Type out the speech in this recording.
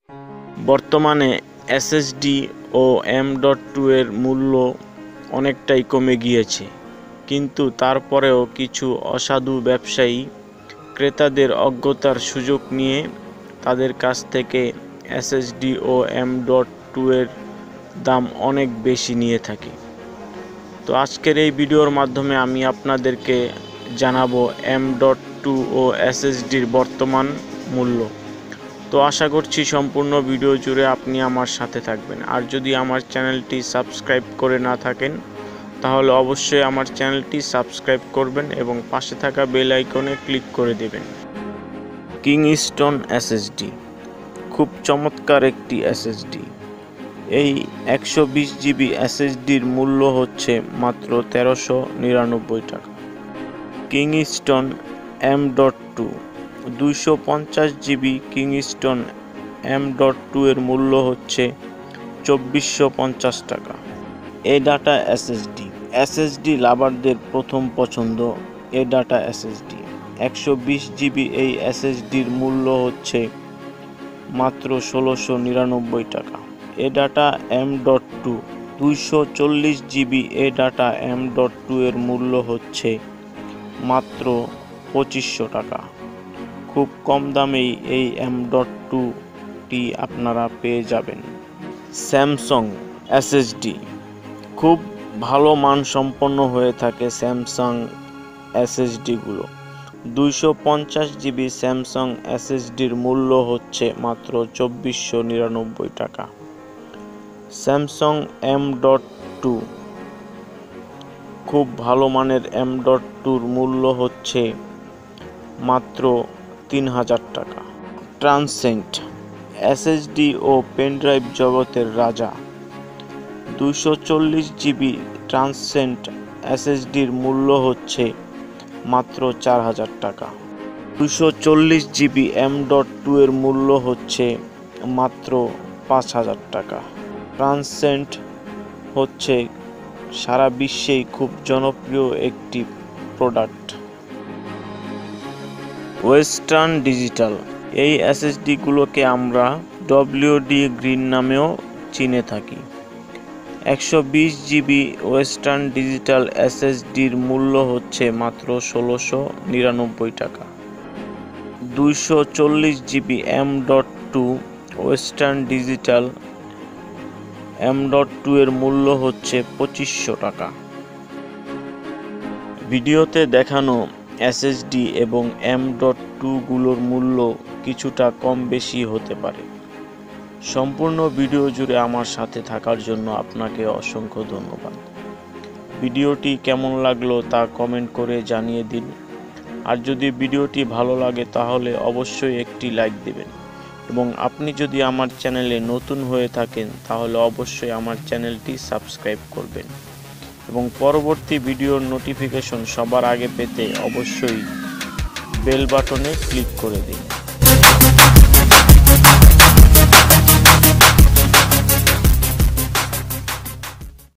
বর্তমানে এসএসডি ও M.2 এর মূল্য অনেকটাই কমে গিয়েছে, কিন্তু তারপরেও কিছু অসাধু ব্যবসায়ী ক্রেতাদের অজ্ঞতার সুযোগ নিয়ে তাদের কাছ থেকে এসএসডি ও M.2 এর দাম অনেক বেশি নিয়ে থাকে। তো আজকের এই ভিডিওর মাধ্যমে আমি আপনাদেরকে জানাবো M.2 ও এসএসডির বর্তমান মূল্য। তো আশা করছি সম্পূর্ণ ভিডিও জুড়ে আপনি আমার সাথে থাকবেন। আর যদি আমার চ্যানেলটি সাবস্ক্রাইব করে না থাকেন তাহলে অবশ্যই আমার চ্যানেলটি সাবস্ক্রাইব করবেন এবং পাশে থাকা বেল আইকনে ক্লিক করে দেবেন। কিংস্টোন এসএসডি খুব চমৎকার একটি এসএসডি। এই 120 জিবি এসএসডির মূল্য হচ্ছে মাত্র 1399 টাকা। Kingston M.2 250 GB Kingston M.2 এর মূল্য হচ্ছে 2450 টাকা। এডাটা এসএসডি লাভারদের প্রথম পছন্দ। এডাটা এসএসডি 120 জিবি এই এসএসডির মূল্য হচ্ছে মাত্র 1699 টাকা। ADATA M.2 240 GB ADATA M.2 এর মূল্য হচ্ছে মাত্র 2500 টাকা। খুব কম দামেই এই M.2টি আপনারা পেয়ে যাবেন। স্যামসাং এসএসডি খুব ভালো মানসম্পন্ন হয়ে থাকে স্যামসাং এসএসডিগুলো। 250 জিবি স্যামসাং এসএসডির মূল্য হচ্ছে মাত্র 2499 টাকা। স্যামসাং M.2 খুব ভালো মানের M.2-র মূল্য হচ্ছে মাত্র 3000 টাকা। ট্রান্সেন্ট এসএসডি ও পেনড্রাইভ জগতের রাজা। 240 জিবি ট্রান্সেন্ট এসএসডির মূল্য হচ্ছে মাত্র 4000 টাকা। 240 জিবি M.2 এর মূল্য হচ্ছে মাত্র 5000 টাকা। ট্রান্সেন্ট হচ্ছে সারা বিশ্বেই খুব জনপ্রিয় একটি প্রোডাক্ট। ওয়েস্টার্ন ডিজিটাল এই এসএসডিগুলোকে আমরা WD গ্রিন নামেও চিনে থাকি। 120 জিবি ওয়েস্টার্ন ডিজিটাল এসএসডির মূল্য হচ্ছে মাত্র 1699 টাকা। 240 GB M.2 western digital M.2 এর মূল্য হচ্ছে 2500 টাকা। ভিডিওতে দেখানো এসএসডি এবং M.2 গুলোর মূল্য কিছুটা কম বেশি হতে পারে। সম্পূর্ণ ভিডিও জুড়ে আমার সাথে থাকার জন্য আপনাকে অসংখ্য ধন্যবাদ। ভিডিওটি কেমন লাগলো তা কমেন্ট করে জানিয়ে দিন। আর যদি ভিডিওটি ভালো লাগে তাহলে অবশ্যই একটি লাইক দিবেন এবং আপনি যদি আমার চ্যানেলে নতুন হয়ে থাকেন তাহলে অবশ্যই আমার চ্যানেলটি সাবস্ক্রাইব করবেন এবং পরবর্তী ভিডিওর নোটিফিকেশন সবার আগে পেতে অবশ্যই বেল বাটনে ক্লিক করে দিন।